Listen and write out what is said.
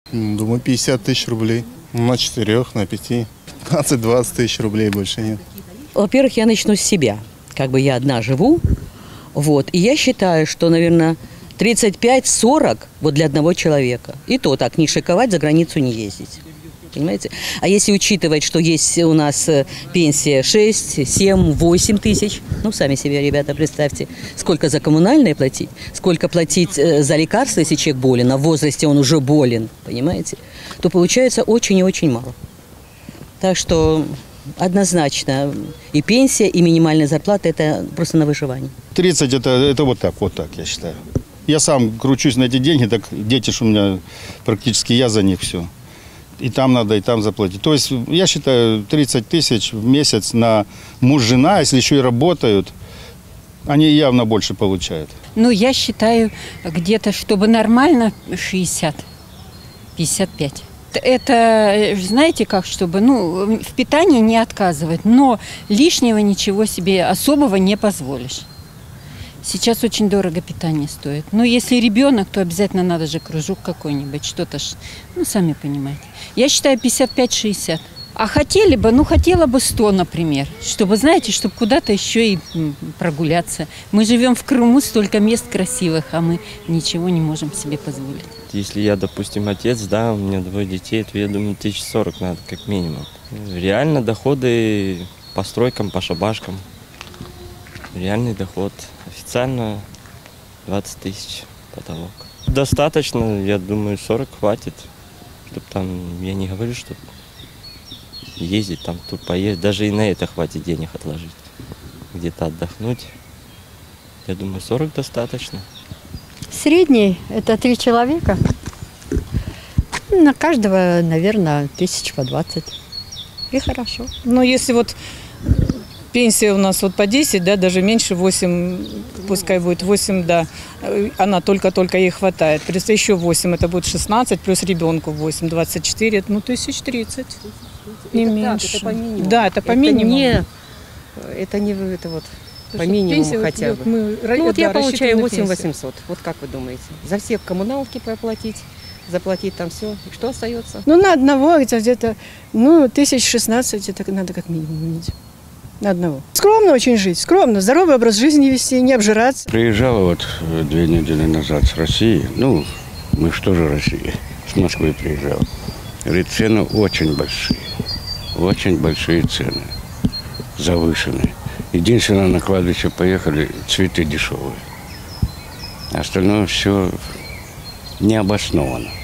Думаю, 50 тысяч рублей. На 4, на 5. 15-20 тысяч рублей, больше нет. Во-первых, я начну с себя. Как бы я одна живу. Вот. И я считаю, что, наверное, 35-40 вот для одного человека. И то так, не шиковать, за границу не ездить. Понимаете? А если учитывать, что есть у нас пенсия 6, 7, 8 тысяч, ну, сами себе, ребята, представьте, сколько за коммунальные платить, сколько платить за лекарства, если человек болен, а в возрасте он уже болен, понимаете, то получается очень и очень мало. Так что однозначно и пенсия, и минимальная зарплата – это просто на выживание. 30 это вот так, я считаю. Я сам кручусь на эти деньги, так дети ж у меня практически я за них все. И там надо, и там заплатить. То есть я считаю 30 тысяч в месяц на муж-жена, если еще и работают, они явно больше получают. Ну, я считаю где-то, чтобы нормально 60, 55. Это, знаете, как, чтобы, ну, в питании не отказывать, но лишнего ничего себе особого не позволишь. Сейчас очень дорого питание стоит. Но если ребенок, то обязательно надо же кружок какой-нибудь, что-то ж, ну, сами понимаете. Я считаю 55-60. А хотели бы, ну, хотела бы 100, например, чтобы, знаете, чтобы куда-то еще и прогуляться. Мы живем в Крыму, столько мест красивых, а мы ничего не можем себе позволить. Если я, допустим, отец, да, у меня 2 детей, то я думаю, 1040 надо как минимум. Реально доходы по стройкам, по шабашкам. Реальный доход. Официально 20 тысяч потолок. Достаточно, я думаю, 40 хватит. Чтобы там, я не говорю, что ездить там, тут поесть. Даже и на это хватит денег отложить. Где-то отдохнуть. Я думаю, 40 достаточно. Средний – это 3 человека. На каждого, наверное, 1000 по 20. И хорошо. Но если вот пенсия у нас вот по 10, да, даже меньше 8, пускай будет 8, да, она только-только ей хватает. Плюс еще 8, это будет 16, плюс ребенку 8, 24, ну, 1030. Не меньше. Это по минимуму. Да, это по минимуму. Это не это вот по минимуму хотя бы. Ну вот я получаю 8800. Вот как вы думаете? За все коммуналки проплатить, заплатить там все. И что остается? Ну, на одного где-то, ну, 1016, это надо как минимум иметь. На одного. Скромно очень жить, скромно, здоровый образ жизни вести, не обжираться. Приезжала вот 2 недели назад с России. Ну, мы что же Россия? С Москвы приезжал. Говорит, цены очень большие цены, завышенные. Единственное, на кладбище поехали, цветы дешевые. Остальное все необоснованно.